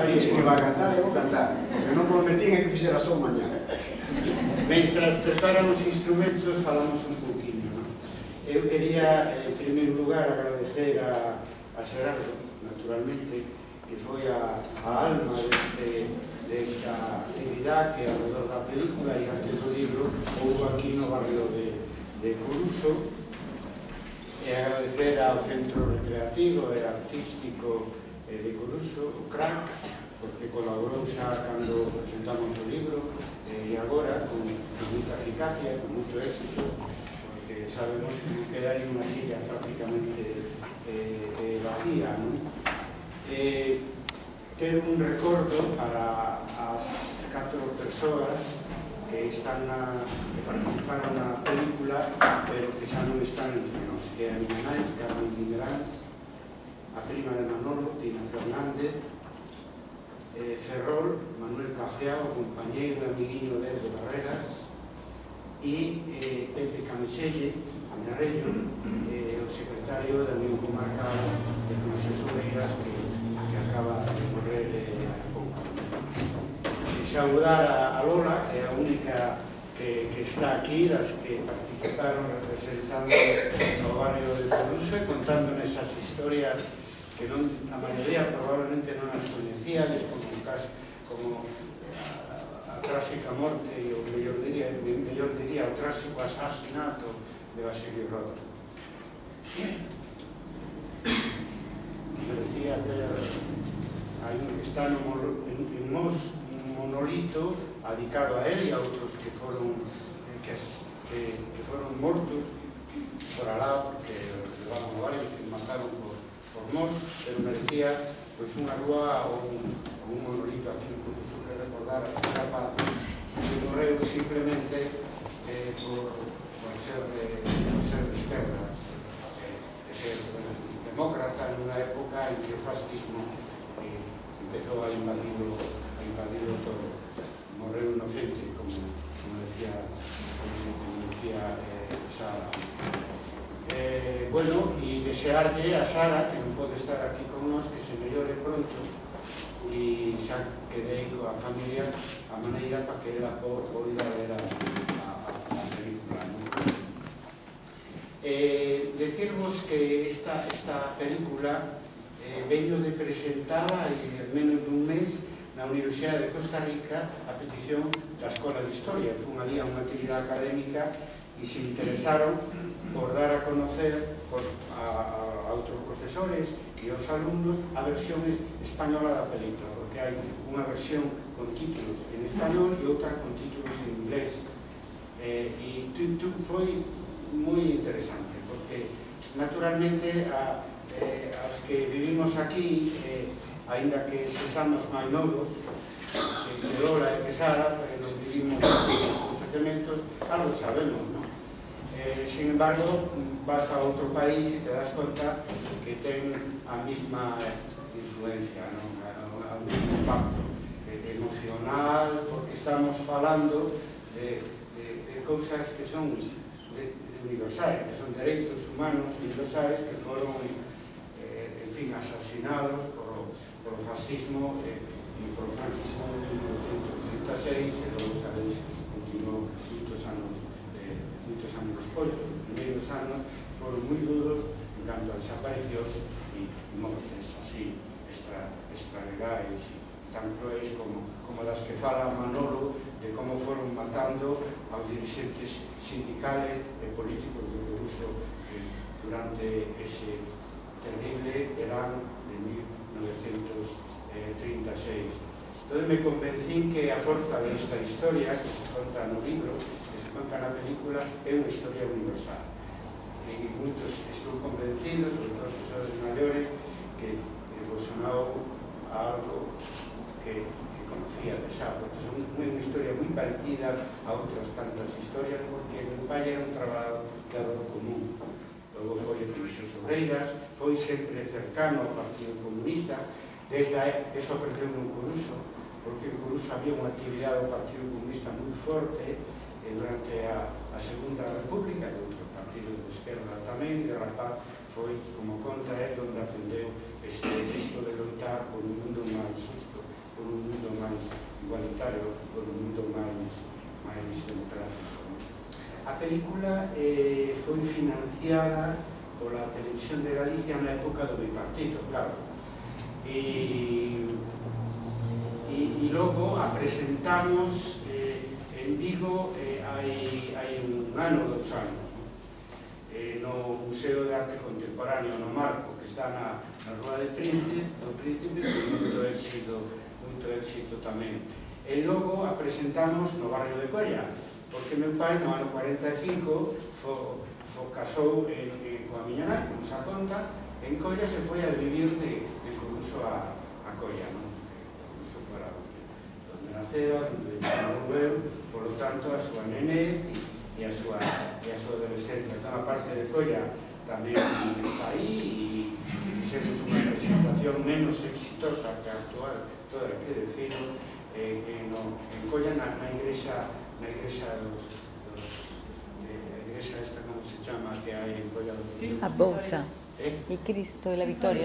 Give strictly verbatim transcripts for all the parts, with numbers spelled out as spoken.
dixe que va a cantar, eu vou cantar. Eu non prometín que fixera só mañá. Mentras preparan os instrumentos, falamos un poquinho, non? Eu quería, en primeiro lugar, agradecer a, a Xerardo, naturalmente, que foi a, a alma deste, desta actividade que alrededor da película e antes do libro houve aquí no barrio de, de Coruso, e agradecer ao Centro Recreativo e Artístico de Coruso, o CRAC, porque colaborou xa cando presentamos o libro e agora con moita eficacia, con moito éxito, porque sabemos que nos quedaría unha silla prácticamente eh, vacía, non? Eh, ter un recordo para as catro persoas que están na, que participaron na película, pero que xa non están entre nós, que é a miña nai, Carmen Migueláns, a prima de Manolo, Tina Fernández, eh, Ferrol, Manuel Cajeao, compañeiro e amiguinho de Edo Barreras, e eh, Pepe Camiselle, Añarreño, eh, o secretario da Unión Comarcal de Conexes Obreiras, que, que acaba de morrer eh, hai pouco. E saudar a, a Lola, que é a única que, que está aquí, das que participaron representando o barrio de Coruso e contando nesas historias que non, a maioría probablemente non as coñecíades, como un caso, como a, a trágica morte e o mellor diría, o mellor diría o trágico asasinato de Basilio Roda. Me decía que hai un que está no, en, en Mos un monolito adicado a él e a outros que foron que, que, que foron mortos por alá, porque levaban varios e mataron por por Mos, pero merecía pois unha rúa ou un, un monolito aquí en Coruso que recordar a ese rapaz que morreu simplemente eh, por, por ser de, por ser de esquerdas, eh, de ser demócrata nunha época en que o fascismo eh, empezou a invadirlo, a invadirlo todo. Morreu inocente, como, como decía, como, como decía eh, Sara. Eh, bueno, e desearlle a Sara, que non pode estar aquí con nós, que se mellore pronto e xa quedei coa familia a maneira para que ela poida ver a, a, a película, non? Eh, decirvos que esta, esta película eh, veño de presentada en menos dun mes na Universidade de Costa Rica a petición da Escola de Historia. Fun ali a unha actividade académica e se interesaron por dar a conocer por, a, a outros profesores e aos alumnos a versión española da película, porque hai unha versión con títulos en español e outra con títulos en inglés. Eh, e tu, tu foi moi interesante, porque naturalmente a, eh, as que vivimos aquí, eh, aínda que sesamos máis novos, que Lola e que Sara, que nos vivimos os acontecementos, algo sabemos, non? Eh, sin embargo, vas a outro país e te das conta que ten a mesma influencia, non? O mesmo impacto eh, emocional, porque estamos falando de, de, de cousas que son de, de universais, que son dereitos humanos universais que foron, eh, en fin, asasinados por, por o fascismo eh, e por o franquismo de mil novecientos trinta e seis, e logo sabedes que se continuou moitos anos moitos anos despois. Os primeiros anos foron moi duros en canto a desaparicións e mortes así extra, extralegais e tan cruéis como, como das que fala Manolo, de como foron matando aos dirigentes sindicales e políticos de Coruso eh, durante ese terrible verano de mil novecientos trinta e seis. Entón me convencín que a forza desta historia que se conta no libro, conta na película, é unha historia universal. E moitos estou convencidos, sobre todo os profesores maiores, que evolucionou a algo que, que conocía de xa, porque son unha historia moi parecida a outras tantas historias, porque o pai era un traballador común. Logo foi en Conexes Obreiras, foi sempre cercano ao Partido Comunista, desde a, eso aprendeu no Coruso, porque en Coruso había unha actividade do Partido Comunista moi forte, durante a, a Segunda República e outro partido de esquerda tamén, de rapaz foi, como conta é, onde aprendeu este isto de loitar por un mundo máis justo a película eh, foi financiada pola Televisión de Galicia na época do bipartito, claro. E, e, e logo a presentamos eh, en Vigo eh, hai, hai un ano, dos anos, eh, no Museo de Arte Contemporáneo, no Marco, que está na, na Rúa de Príncipe, do Príncipe, con moito éxito, moito éxito tamén. E logo a presentamos no barrio de Colla, porque meu pai no ano cuarenta e cinco fo, fo casou en, en, coa miña nai, como se conta, en Colla se foi a vivir de, de Coruso a, a Colla, non? Coruso fora onde nacera, onde chamou eu, por lo tanto, a súa nenez e, e, a súa, e a súa adolescencia. Entón, a parte de Colla tamén está aí e, e fixemos unha presentación menos exitosa que a actual, todo hai que decirlo, eh, en, no, en Colla, na, na igrexa, na igrexa dos, dos eh, a igrexa esta, como se chama, que hai en Colla dos... A Bouza. ¿Eh? Y Cristo de la Victoria.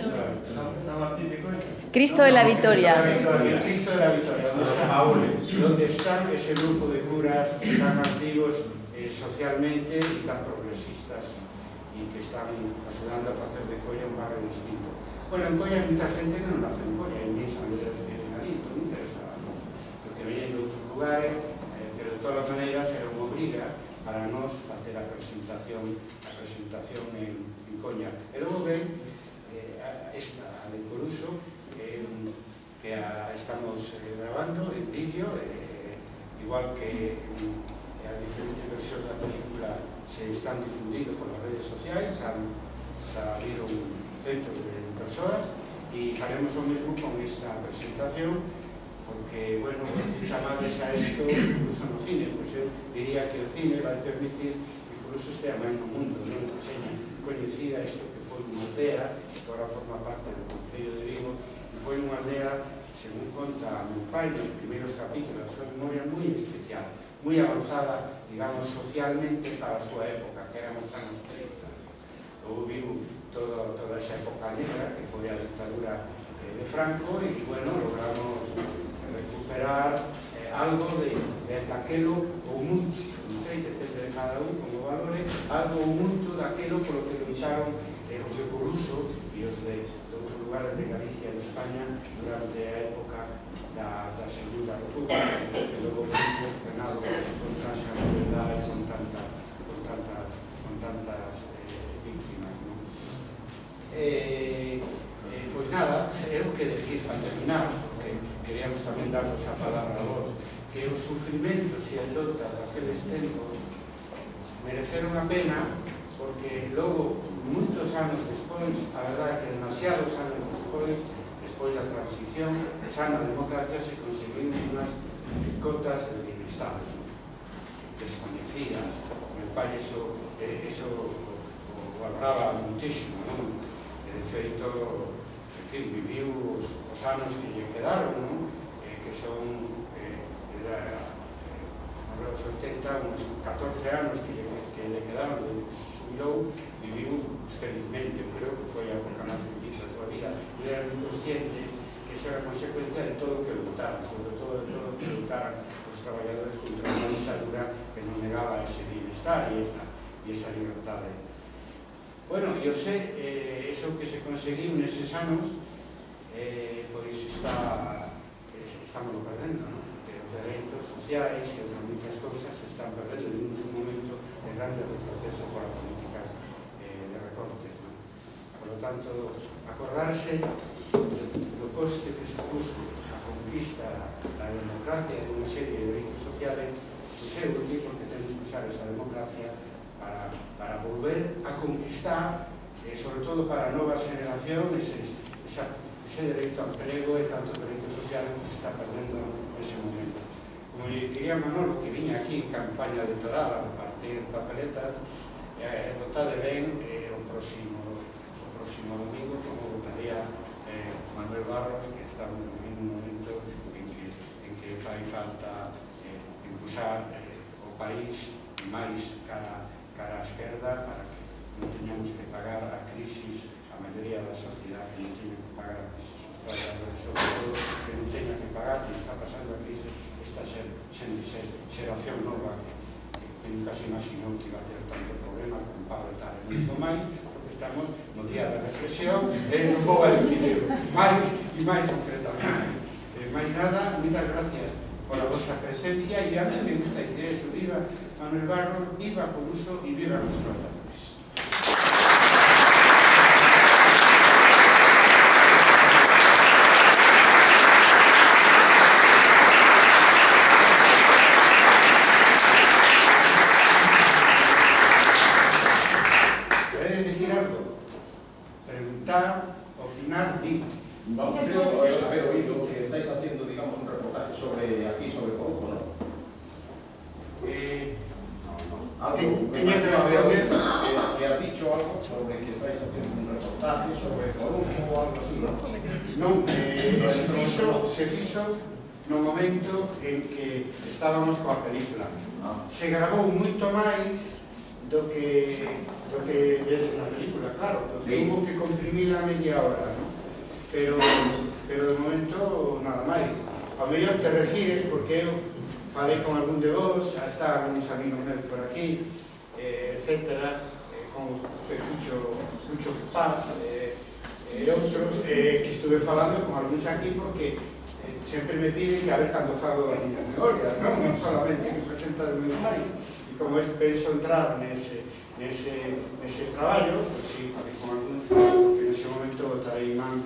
Cristo de la Victoria. El Cristo de la Victoria, donde están, donde están ese grupo de curas tan activos eh, socialmente y tan progresistas y que están ayudando a hacer de Colla un barrio distinto. Bueno, en Colla hay mucha gente que no nace en Colla, hay mis amigos que vienen allí, muy interesados, ¿no? Porque vienen de otros lugares, eh, pero de todas maneras era una obliga para nos hacer a presentación, a presentación en Coña. E logo ven eh, esta, a de Coruso, eh, que a, estamos eh, grabando en vídeo, eh, igual que eh, as diferentes versións da película se están difundindo por las redes sociais, han salido un centro de persoas e faremos o mesmo con esta presentación, porque, bueno, se chamades a isto incluso no cine, pois eu diría que o cine vai permitir que Coruso estea máis no mundo, non enseña coñecida isto que foi unha aldea, que agora forma parte do Concello de Vigo, e foi unha aldea, según conta meu pai, nos primeiros capítulos da súa memoria, moi especial, moi avanzada, digamos, socialmente para a súa época, que eran os anos trinta. Logo viu toda, toda esa época negra, que foi a dictadura de Franco, e, bueno, logramos recuperar eh, algo de, de aquelo ou mucho, non sei, depende de cada un, como valore, algo ou mucho daquelo polo que lucharon eh, os de Coruso e os de, de outros lugares de Galicia e de España durante a época da, da Segunda República, que logo foi cercenado con tanta crueldade, con, tanta, con tantas, con tantas eh, víctimas, ¿no? Eh, eh, pois nada, é o que decir para terminar, porque queríamos tamén darnos a palabra a vos, que os sufrimentos e as lotas daqueles tempos mereceron a pena, porque logo, moitos anos despois, a verdade é que demasiados anos despois, despois da transición, xa na democracia se conseguiron unhas cotas de bienestar desconhecidas. Meu pai eso, eh, eso o valoraba muitísimo, non? De feito, en fin, viviu os, os anos que lle quedaron, non? Eh, que son eh, era, eh, os oitenta, uns catorce anos que lle, que lle quedaron de que se jubilou, viviu felizmente, creo que foi a época máis feliz da súa vida, e era moi consciente que iso era consecuencia de todo o que lutaron, sobre todo de todo o que lutaron os traballadores contra unha dictadura que non negaba ese bienestar e esa, e esa libertade. Bueno, eu sei, eh, eso que se conseguiu neses anos, eh, pois está, estamos perdendo, non? Que os dereitos sociais e outras moitas cousas se están perdendo en un momento de grande retroceso por as políticas eh, de recortes, non? Por lo tanto, acordarse do coste que supuso a conquista da democracia e de unha serie de dereitos sociales, pois é útil porque temos que usar esa democracia para, para volver a conquistar, eh, sobre todo para novas generacións, ese, esa, ese dereito ao emprego e tantos dereitos sociales que se está perdendo nese momento. Como diría Manolo, que viña aquí en campaña electoral a repartir papeletas, eh, votade ben eh, o próximo o próximo domingo, como votaría eh, Manuel Barros, que está en un momento en que, en que fai falta eh, impulsar eh, o país máis cara, cara á esquerda para que non teñamos que pagar a crisis, a maioría da sociedade que non teña que pagar a crisis os traballadores, sobre todo que non teña que pagar, que está pasando a crisis esta ser, ser, ser, xeración nova que, que que nunca se imaginou que iba a ter tanto problema con Pablo e tal, e moito máis, porque estamos no día da reflexión, e non vou a decidir máis e máis concretamente. Eh, máis nada, moitas gracias pola vosa presencia, e a mí me gusta dicir eso, viva Manuel Barros, viva Coruso e viva os tratadores. Opinar, di. Vamos, creo que he oído que estáis haciendo, digamos, un reportaje sobre aquí, sobre Corujo, ¿no? Eh, algo, tenía que responder que, que has dicho algo sobre que estáis haciendo un reportaje sobre Corujo o algo así, ¿no? Non, eh, se fixo, se fixo no momento en que estábamos coa película. Ah. Se grabou moito máis do que do que vedes na película, claro, porque sí. Hubo que comprimir a media hora, ¿no? Pero, pero de momento nada máis. Ao mellor te refires porque eu falei con algún de vos, está algúns amigos meus por aquí, eh, etcétera, eh, con Cucho, Cucho Paz, eh, e outros, eh, que estuve falando con algúns aquí porque eh, sempre me piden que a ver cando fago a miña memoria, non? Non solamente que presenta de meus máis. Como es, penso entrar nese, nese, nese traballo, pues sí, falei con algúns, porque nese momento traí man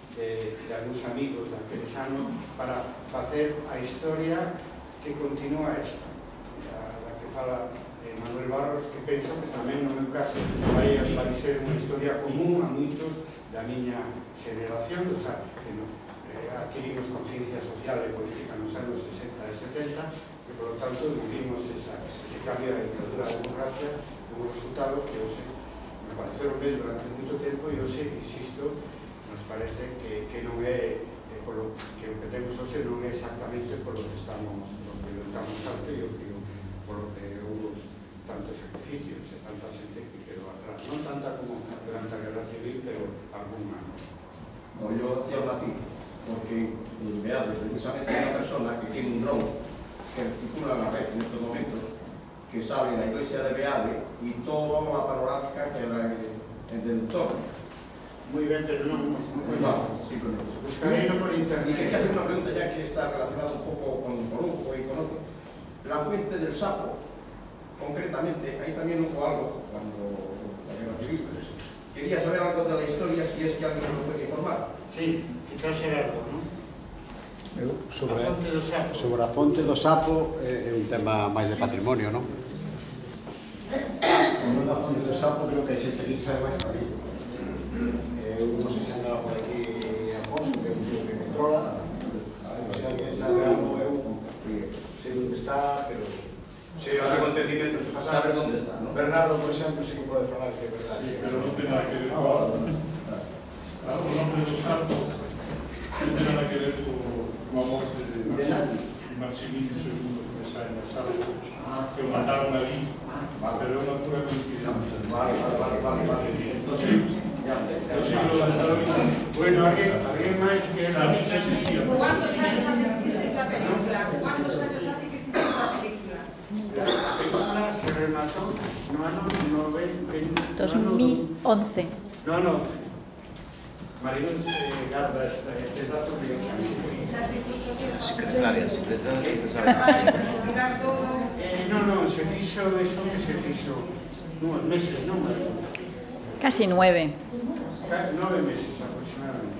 de, de algúns amigos daqueles anos para facer a historia que continúa esta, a, a que fala eh, Manuel Barros, que penso que tamén no meu caso vai, vai ser unha historia común a moitos da miña generación, o sea, que no, eh, adquirimos conciencia social e política nos anos sesenta e setenta, que por lo tanto vivimos esa, ese cambio de dictadura a democracia, un resultado que hoxe me pareceron ben durante moito tempo e hoxe, insisto, nos parece que, que non é, eh, por lo que o que temos hoxe non é exactamente por lo que estamos, lo que lutamos tanto e o que, por lo que houve tantos sacrificios e tanta xente que quedou atrás, non tanta como durante a Guerra Civil, pero alguna. No, yo hacía un matiz, porque Beade, precisamente, é unha persona que tiene un dron que articula la red en estos momentos, que sale la iglesia de Beade y toda la panorámica que era el del entorno. Muy bien, pero no, no, no simplemente. Buscaré por internet. Y quería hacer una pregunta ya que está relacionada un poco con Corujo y conoce. La fuente del Sapo, concretamente, ahí también hubo algo cuando la Guerra Civil. Quería saber algo de la historia, si es que alguien lo puede informar. Sí, quizás era algo, ¿no? Eu, sobre, a fonte do sapo. sobre a fonte do sapo é, é un tema máis de patrimonio, non? Sobre a fonte do sapo creo que hai xente que sabe máis que a mí. Eu non sei se andaba por aquí Afonso, que é un tío que controla. Se alguén sabe algo, eu sei onde está, pero sei os acontecimentos que pasaron. Sabe onde está, non? Bernardo, por exemplo, sí que pode falar que é verdade. Sí, pero non ten nada que ver con o nombre do sapo, non ten nada que ver con a morte de Maximino segundo, que sai na sala, que o mataron ali, pero é unha pura coincidencia. Vale, vale, vale, vale. Entonces, o siglo dezoito, bueno, alguén, alguén máis que... sabes que existía. ¿Cuántos años hace que hiciste esta película? ¿Cuántos años hace que hiciste esta película? La película se remató no ano dos mil once. No ano once. Mariluz eh, guarda este, este dato que secretaria, secretaria, secretaria. eh, no, no, se fixo eso que se fixo nueve meses, non? Casi nueve. Nove meses aproximadamente.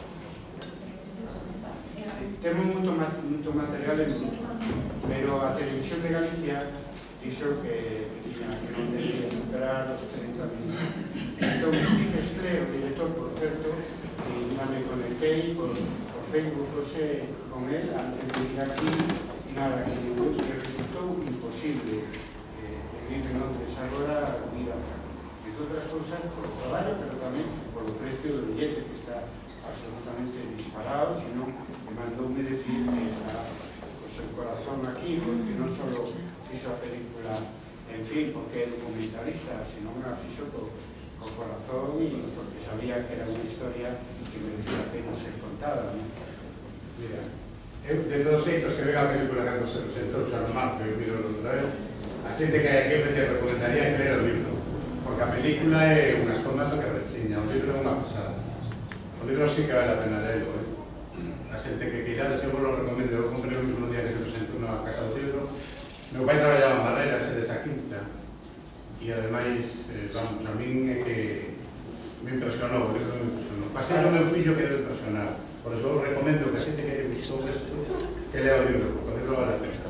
Temos moito, moito material en mundo, pero a Televisión de Galicia dixo que, que, que non debía superar os trinta minutos. Entón, Steve Esclé, o director, por certo, que non me conectei por, por Facebook, José, con él, antes de ir aquí, e nada, que, que resultou imposible eh, vivir en Londres agora, vir acá. Entre outras cousas, por o traballo, pero tamén por o precio do billete, que está absolutamente disparado, sino que mandoume decir que está o seu corazón aquí, porque non só fixo a película, en fin, porque é documentalista, sino que a fixo co, co corazón e porque sabía que era unha historia que merecía a pena ser contada, ¿no? Mira, eu, de todos os feitos que vega a película cando se presentou San Marco e eu vido outra vez, a xente que hai que te recomendaría que ler o libro, porque a película é un ascomato que rechiña, o libro é unha pasada. O libro sí que vale a pena lerlo, eh? A xente que quizás, eu vos lo recomendo, eu comprei o mismo día que se presentou na Casa do Libro. Meu pai traballaba en Barreras e desa quinta, e ademais, eh, vamos, a min é que me impresionou, o libro me impresionou. Pasei no meu fillo que deu impresionar, por eso eu recomendo que a xente que lle gustou isto, que lea o libro, porque o libro vale a pena.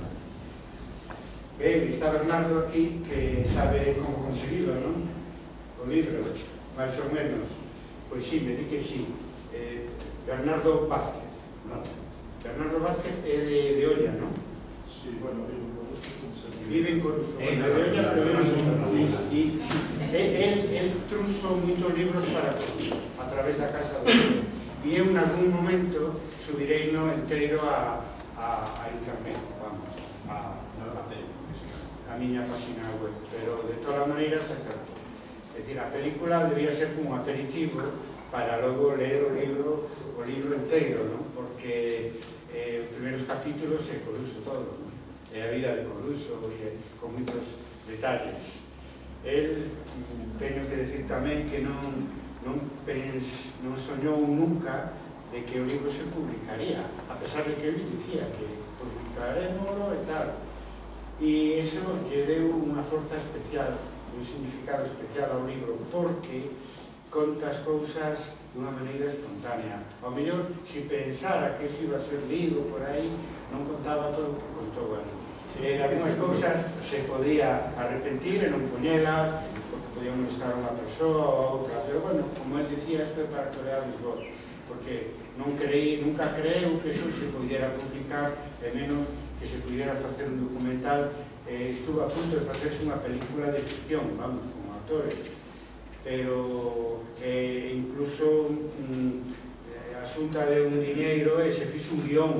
Ben, está Bernardo aquí que sabe como conseguirlo, non? O libro, máis ou menos. Pois sí, me di que sí. Eh, Bernardo Vázquez. No. Bernardo Vázquez é de, de Olla, non? Sí, bueno, vive en Coruso. Vive en Coruso. Eh, Bueno, de Olla, pero no, eu non no, sei. no, no. E, sí, él, él truso moitos libros para a través da Casa do Libro. E eu, en algún momento, subirei no inteiro a, a, a internet, vamos, a, a, a miña página web. Pero, de todas maneiras, é certo. É dicir, a película debía ser como un aperitivo para logo ler o libro o libro inteiro, non? Porque eh, os primeiros capítulos é Coruso todo, non? É a vida de Coruso, e, con moitos detalles. El, teño que decir tamén que non, non, pens, non soñou nunca de que o libro se publicaría, a pesar de que ele dicía que publicarémoslo e tal. E iso lle deu unha forza especial, un significado especial ao libro, porque conta as cousas dunha maneira espontánea. Ao mellor, se pensara que iso iba a ser lido por aí, non contaba todo o que contou ali. E algunhas cousas se podía arrepentir e non poñelas, porque podía molestar a unha persoa ou outra, pero bueno, como él dicía, isto é para crear os vos, porque non creí, nunca creu que iso se pudiera publicar, e menos que se pudiera facer un documental. Eh, estuvo a punto de facerse unha película de ficción, vamos, como actores, pero eh, incluso mm, eh, a xunta de un diñeiro e se fixo un guión,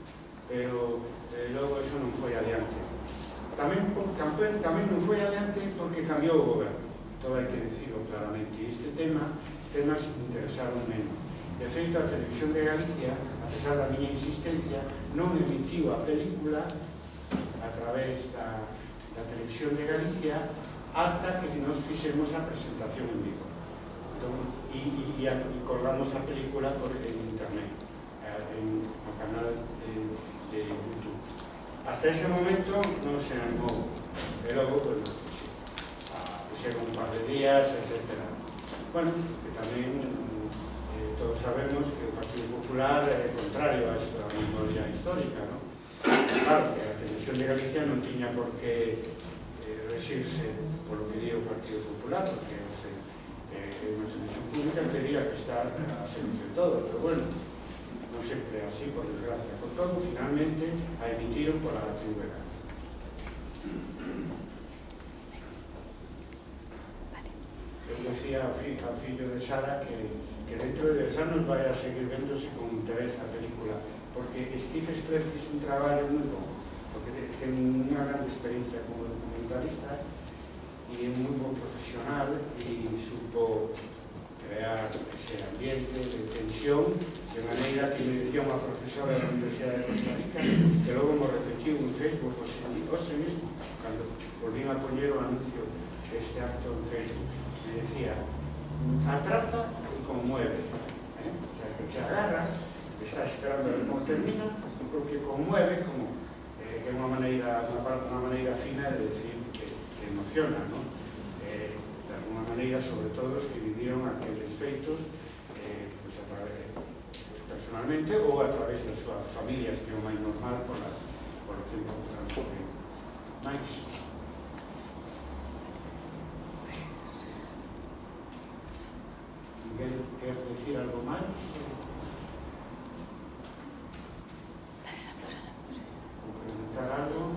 pero eh, logo eso non foi adiante. Tamén, tamén, tamén non foi adiante porque cambiou o goberno, todo hai que dicirlo claramente, e este tema, temas interesaron menos. De feito, a Televisión de Galicia, a pesar da miña insistencia, non emitiu a película a través da, da Televisión de Galicia ata que nos fixemos a presentación en vivo. Entón, e, e, e colgamos a película por en internet, en o canal de, de YouTube. Hasta ese momento non se animou, e logo, pues, puxeron un par de días, etcétera. Bueno, que tamén eh, todos sabemos que o Partido Popular é contrario a esta memoria histórica, non? Claro, que a Televisión de Galicia non tiña por que eh, regirse por lo que di o Partido Popular, porque o sea, eh, unha televisión pública teria que estar a servicio de todo, pero bueno, non sempre así, por desgracia. Con todo, finalmente, a emitiron por a T V G. Eu decía ao, fi, ao fillo de Sara que, que dentro de dez anos vai a seguir vendose con interés a película, porque Steve Streff fixe un traballo moi bom, porque ten unha gran experiencia como documentalista e é moi bon profesional e supo crear ese ambiente de tensión, de maneira que me decía unha profesora da Universidade de Costa Rica, que logo me repetiu en Facebook hoxe mesmo, cando volvín a poñer o anuncio deste acto en Facebook, me decía, atrapa e conmueve, ¿eh? O sea, que te agarra, que estás esperando a ver como termina, porque conmueve como eh, que é unha maneira, unha, unha maneira fina de decir que, que emociona, ¿no? Eh, de alguna maneira, sobre todo os que viviron aqueles feitos eh, pues a través, personalmente ou a través das súas familias, que é o máis normal por, la, por o tempo que transcorrido. Mais Miguel, quer decir algo máis? Ou preguntar algo?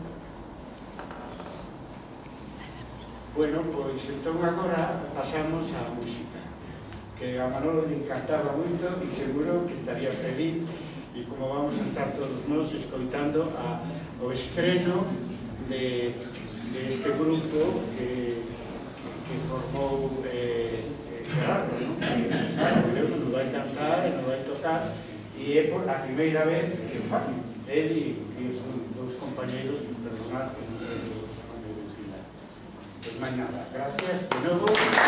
Bueno, pois entón agora pasamos á música, que a Manolo le encantaba moito e seguro que estaría feliz, e como vamos a estar todos nós escoitando a, o estreno de, de este grupo que, que formou eh, Gerardo, ¿no? Que nos vai cantar e nos vai tocar, e é por a primeira vez que o fai, ele e os dous compañeiros, perdonad que non sei os nomes, Pues máis nada. Gracias de novo.